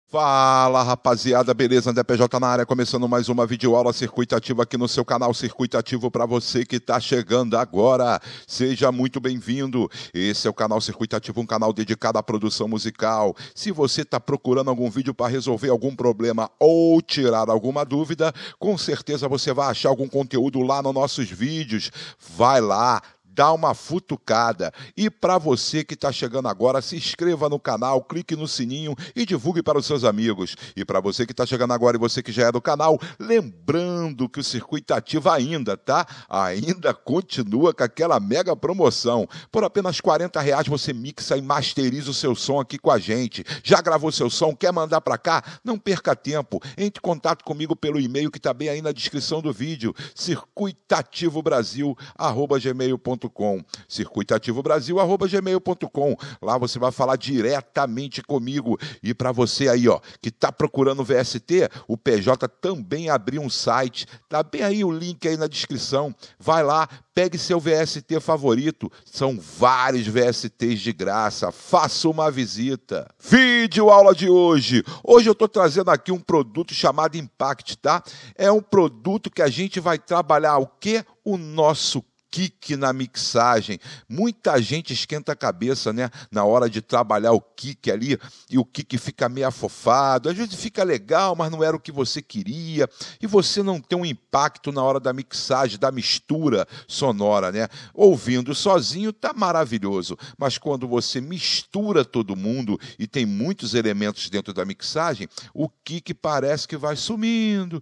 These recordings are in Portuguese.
Fala rapaziada, beleza? André PJ na área, começando mais uma videoaula Circuito Ativo aqui no seu canal Circuito Ativo para você que está chegando agora. Seja muito bem-vindo. Esse é o canal Circuito Ativo, um canal dedicado à produção musical. Se você está procurando algum vídeo para resolver algum problema ou tirar alguma dúvida, com certeza você vai achar algum conteúdo lá nos nossos vídeos. Vai lá. Dá uma futucada. E para você que está chegando agora, se inscreva no canal, clique no sininho e divulgue para os seus amigos. E para você que está chegando agora e você que já é do canal, lembrando que o Circuito Ativo ainda, tá? Ainda continua com aquela mega promoção. Por apenas R$40 você mixa e masteriza o seu som aqui com a gente. Já gravou seu som? Quer mandar para cá? Não perca tempo. Entre em contato comigo pelo e-mail que está bem aí na descrição do vídeo. circuitativobrasil@gmail.com circuitativobrasil@gmail.com. Lá você vai falar diretamente comigo. E para você aí, ó, que tá procurando VST, o PJ também abriu um site. Tá bem aí o link aí na descrição. Vai lá, pegue seu VST favorito. São vários VSTs de graça. Faça uma visita. Vídeo aula de hoje. Hoje eu tô trazendo aqui um produto chamado Impact, tá? É um produto que a gente vai trabalhar o quê? O nosso kick na mixagem. Muita gente esquenta a cabeça, né, na hora de trabalhar o kick ali, e o kick fica meio afofado, às vezes fica legal, mas não era o que você queria, e você não tem um impacto na hora da mixagem, da mistura sonora, né? Ouvindo sozinho tá maravilhoso, mas quando você mistura todo mundo e tem muitos elementos dentro da mixagem, o kick parece que vai sumindo,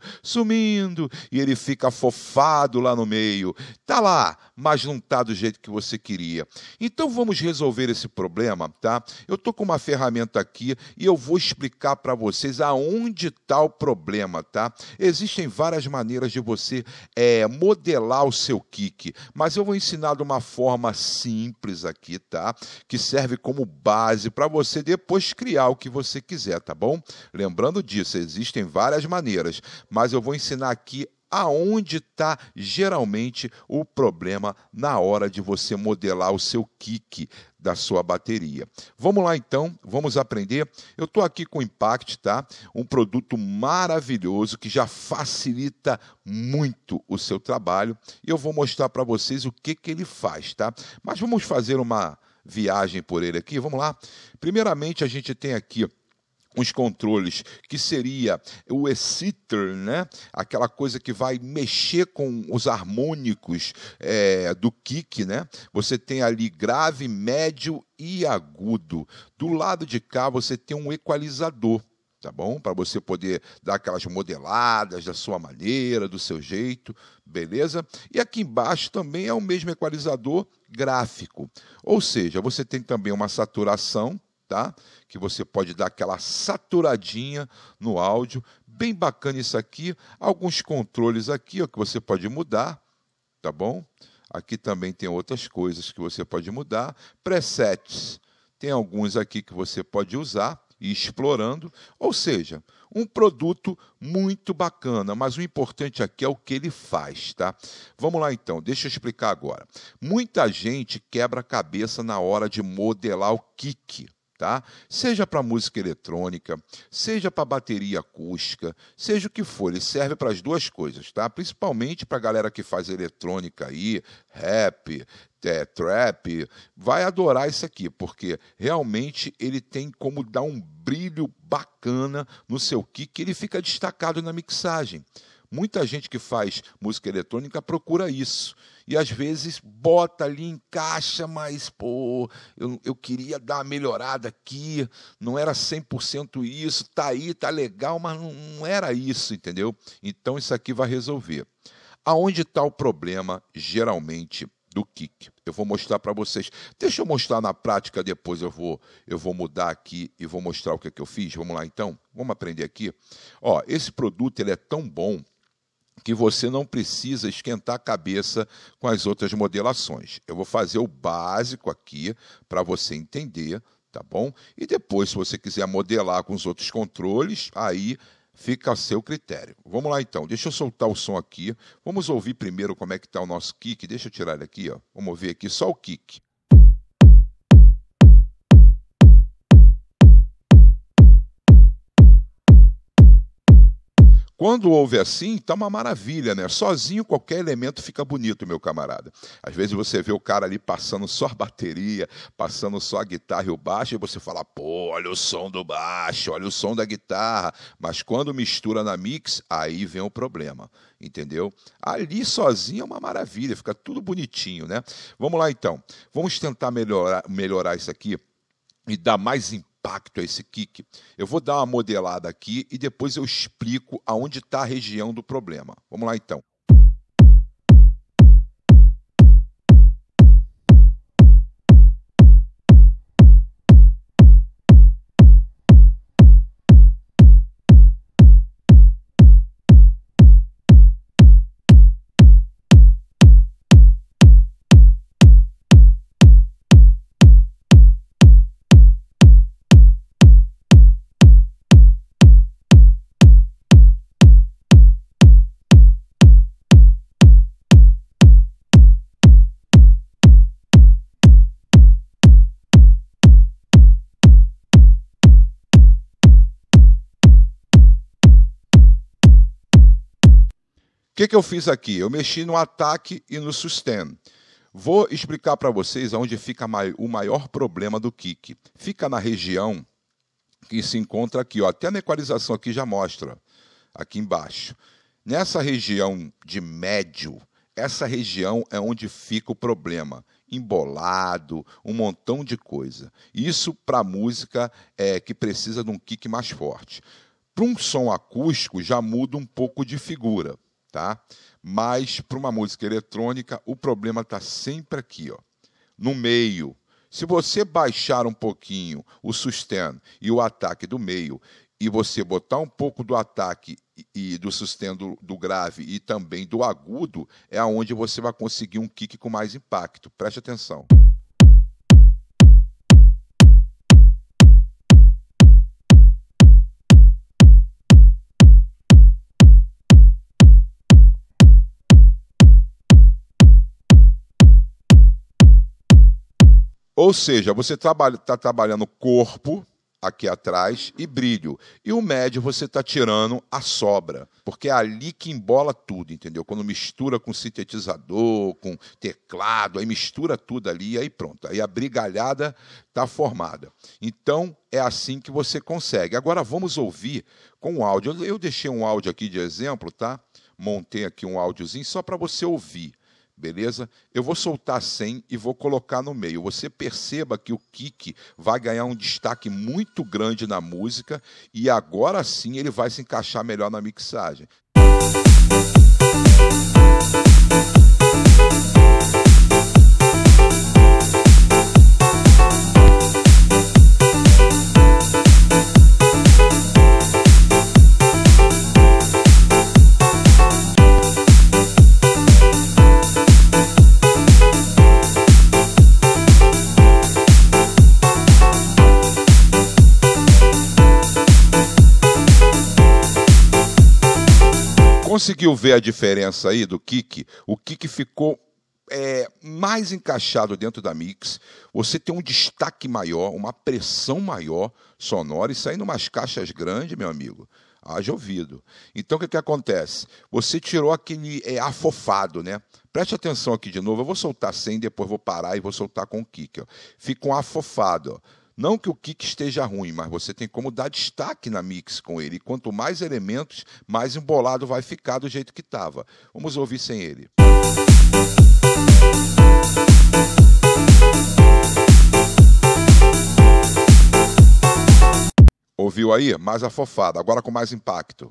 e ele fica afofado lá no meio. Tá lá, mas não está do jeito que você queria. Então vamos resolver esse problema, tá? Eu estou com uma ferramenta aqui e eu vou explicar para vocês aonde está o problema, tá? Existem várias maneiras de você modelar o seu kick, mas eu vou ensinar de uma forma simples aqui, tá? Que serve como base para você depois criar o que você quiser, tá bom? Lembrando disso, existem várias maneiras, mas eu vou ensinar aqui aonde está geralmente o problema na hora de você modelar o seu kick da sua bateria. Vamos lá então, vamos aprender. Eu estou aqui com o Impact, tá? Um produto maravilhoso que já facilita muito o seu trabalho e eu vou mostrar para vocês o que ele faz, tá? Mas vamos fazer uma viagem por ele aqui, vamos lá? Primeiramente a gente tem aqui uns controles, que seria o exciter, né? Aquela coisa que vai mexer com os harmônicos do kick, né? Você tem ali grave, médio e agudo. Do lado de cá você tem um equalizador, tá bom? Para você poder dar aquelas modeladas da sua maneira, do seu jeito, beleza? E aqui embaixo também é o mesmo equalizador gráfico. Ou seja, você tem também uma saturação, tá? Que você pode dar aquela saturadinha no áudio, bem bacana isso aqui. Alguns controles aqui, ó, que você pode mudar, tá bom? Aqui também tem outras coisas que você pode mudar. Presets, tem alguns aqui que você pode usar e ir explorando, ou seja, um produto muito bacana, mas o importante aqui é o que ele faz, tá? Vamos lá então, deixa eu explicar agora. Muita gente quebra a cabeça na hora de modelar o kick, tá? Seja para música eletrônica, seja para bateria acústica, seja o que for, ele serve para as duas coisas, tá? Principalmente para a galera que faz eletrônica aí, rap, trap, vai adorar isso aqui, porque realmente ele tem como dar um brilho bacana no seu kick, ele fica destacado na mixagem. Muita gente que faz música eletrônica procura isso. E às vezes bota ali, encaixa, mas pô, eu queria dar uma melhorada aqui, não era 100% isso, tá aí, tá legal, mas não era isso, entendeu? Então isso aqui vai resolver. Aonde está o problema, geralmente, do kick? Eu vou mostrar para vocês. Deixa eu mostrar na prática, depois eu vou mudar aqui e vou mostrar o que eu fiz. Vamos lá então? Vamos aprender aqui? Ó, esse produto ele é tão bom que você não precisa esquentar a cabeça com as outras modelações. Eu vou fazer o básico aqui para você entender, tá bom? E depois, se você quiser modelar com os outros controles, aí fica a seu critério. Vamos lá então, deixa eu soltar o som aqui. Vamos ouvir primeiro como é que está o nosso kick. Deixa eu tirar ele aqui, ó. Vamos ouvir aqui só o kick. Quando ouve assim, tá uma maravilha, né? Sozinho qualquer elemento fica bonito, meu camarada. Às vezes você vê o cara ali passando só a bateria, passando só a guitarra e o baixo, e você fala, pô, olha o som do baixo, olha o som da guitarra. Mas quando mistura na mix, aí vem o problema, entendeu? Ali sozinho é uma maravilha, fica tudo bonitinho, né? Vamos lá então, vamos tentar melhorar isso aqui e dar mais impacto a esse kick. Eu vou dar uma modelada aqui e depois eu explico aonde está a região do problema. Vamos lá então. O que eu fiz aqui? Eu mexi no ataque e no sustain. Vou explicar para vocês onde fica o maior problema do kick. Fica na região que se encontra aqui, ó. Até na equalização aqui já mostra, aqui embaixo. Nessa região de médio, essa região é onde fica o problema. Embolado, um montão de coisa. Isso para música que precisa de um kick mais forte. Para um som acústico já muda um pouco de figura. Tá? Mas para uma música eletrônica o problema está sempre aqui, ó, no meio. Se você baixar um pouquinho o sustain e o ataque do meio e você botar um pouco do ataque e do sustain do grave e também do agudo, é onde você vai conseguir um kick com mais impacto. Preste atenção. Ou seja, você está trabalhando corpo aqui atrás e brilho. E o médio você está tirando a sobra, porque é ali que embola tudo, entendeu? Quando mistura com sintetizador, com teclado, aí mistura tudo ali e aí pronto. Aí a brigalhada está formada. Então, é assim que você consegue. Agora vamos ouvir com o áudio. Eu deixei um áudio aqui de exemplo, tá? Montei aqui um áudiozinho só para você ouvir. Beleza? Eu vou soltar 100 e vou colocar no meio. Você perceba que o kick vai ganhar um destaque muito grande na música e agora sim ele vai se encaixar melhor na mixagem. Conseguiu ver a diferença aí do kick? O kick ficou mais encaixado dentro da mix, você tem um destaque maior, uma pressão maior sonora e saindo umas caixas grandes, meu amigo. Haja ouvido. Então, o que acontece? Você tirou aquele afofado, né? Preste atenção aqui de novo. Eu vou soltar 100, depois vou parar e vou soltar com o kick. Ó. Fica um afofado, ó. Não que o kick esteja ruim, mas você tem como dar destaque na mix com ele. E quanto mais elementos, mais embolado vai ficar do jeito que estava. Vamos ouvir sem ele. Ouviu aí? Mais afofado. Agora com mais impacto.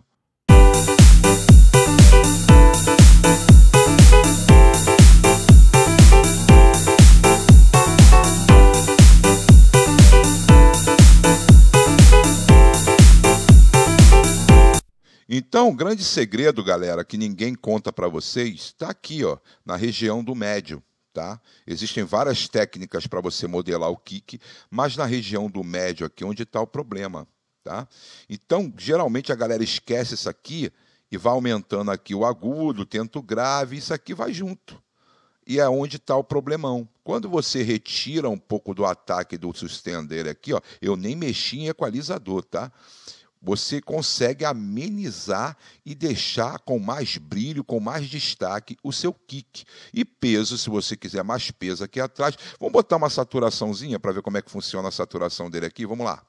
Então, o grande segredo, galera, que ninguém conta para vocês, está aqui, ó, na região do médio. Tá? Existem várias técnicas para você modelar o kick, mas na região do médio aqui onde está o problema. Tá? Então, geralmente a galera esquece isso aqui e vai aumentando aqui o agudo, tenta o grave, isso aqui vai junto. E é onde está o problemão. Quando você retira um pouco do ataque do sustain dele aqui, ó, eu nem mexi em equalizador, tá? você consegue amenizar e deixar com mais brilho, com mais destaque o seu kick. E peso, se você quiser mais peso aqui atrás. Vamos botar uma saturaçãozinha para ver como é que funciona a saturação dele aqui. Vamos lá.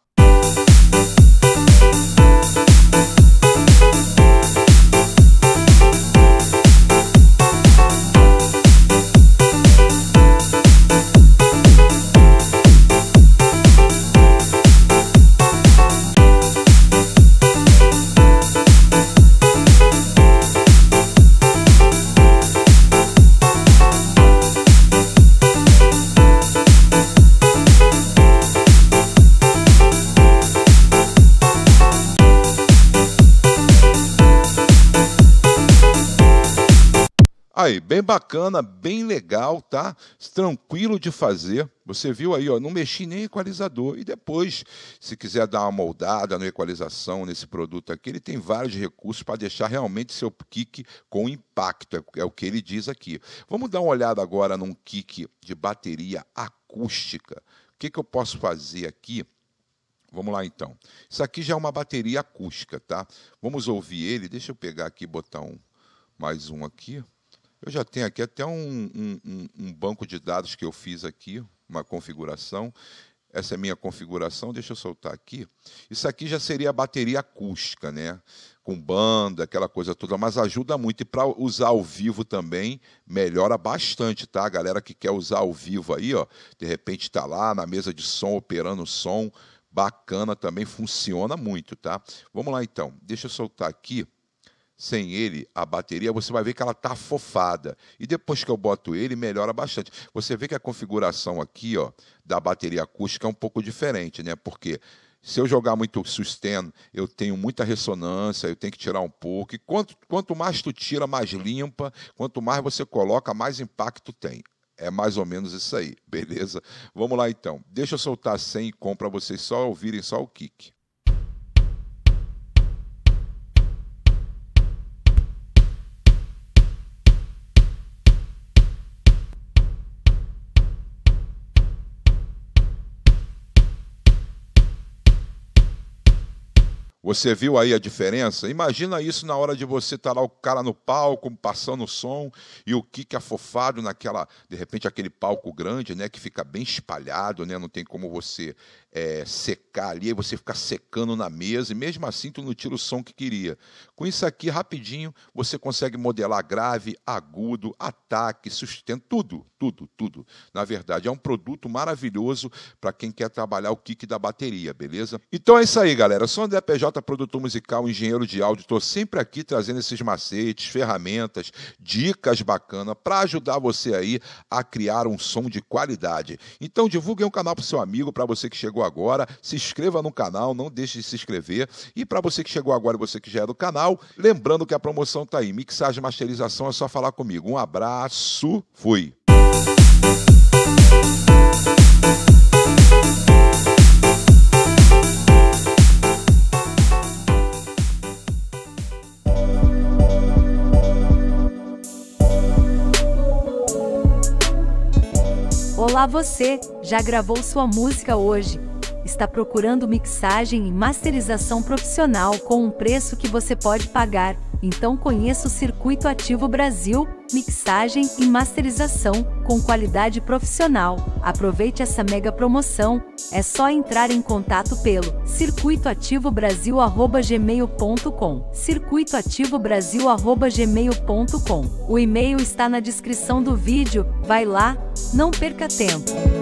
Aí, bem bacana, bem legal, tá? Tranquilo de fazer. Você viu aí, ó, não mexi nem em equalizador. E depois, se quiser dar uma moldada na equalização nesse produto aqui, ele tem vários recursos para deixar realmente seu kick com impacto, é o que ele diz aqui. Vamos dar uma olhada agora num kick de bateria acústica. O que eu posso fazer aqui? Vamos lá, então. Isso aqui já é uma bateria acústica, tá? Vamos ouvir ele. Deixa eu pegar aqui e botar mais um aqui. Eu já tenho aqui até um banco de dados que eu fiz aqui, uma configuração. Essa é a minha configuração, deixa eu soltar aqui. Isso aqui já seria a bateria acústica, né? Com banda, aquela coisa toda, mas ajuda muito. E para usar ao vivo também, melhora bastante, tá? A galera que quer usar ao vivo aí, ó, de repente está lá na mesa de som, operando o som, bacana também, funciona muito, tá? Vamos lá, então. Deixa eu soltar aqui. Sem ele, a bateria, você vai ver que ela está afofada. E depois que eu boto ele, melhora bastante. Você vê que a configuração aqui, ó, da bateria acústica é um pouco diferente, né? Porque se eu jogar muito sustain, eu tenho muita ressonância, eu tenho que tirar um pouco. E quanto mais tu tira, mais limpa. Quanto mais você coloca, mais impacto tem. É mais ou menos isso aí, beleza? Vamos lá, então. Deixa eu soltar sem e com para vocês só ouvirem só o kick. Você viu aí a diferença? Imagina isso na hora de você estar lá, o cara no palco, passando o som, e o kick afofado naquela, de repente, aquele palco grande, né, que fica bem espalhado, né, não tem como você secar ali, aí você fica secando na mesa, e mesmo assim tu não tira o som que queria. Com isso aqui, rapidinho, você consegue modelar grave, agudo, ataque, sustento, tudo. Na verdade, é um produto maravilhoso para quem quer trabalhar o kick da bateria, beleza? Então é isso aí, galera. Eu sou André PJ, produtor musical, engenheiro de áudio. Estou sempre aqui trazendo esses macetes, ferramentas, dicas bacanas para ajudar você aí a criar um som de qualidade. Então divulgue o canal para o seu amigo, para você que chegou agora, se inscreva no canal, não deixe de se inscrever. E para você que chegou agora e você que já é do canal, lembrando que a promoção está aí. Mixagem e masterização é só falar comigo. Um abraço, fui! Olá você, já gravou sua música hoje? Está procurando mixagem e masterização profissional com um preço que você pode pagar? Então conheça o Circuito Ativo Brasil, mixagem e masterização com qualidade profissional. Aproveite essa mega promoção, é só entrar em contato pelo circuitoativobrasil@gmail.com, circuitoativobrasil@gmail.com. O e-mail está na descrição do vídeo, vai lá, não perca tempo.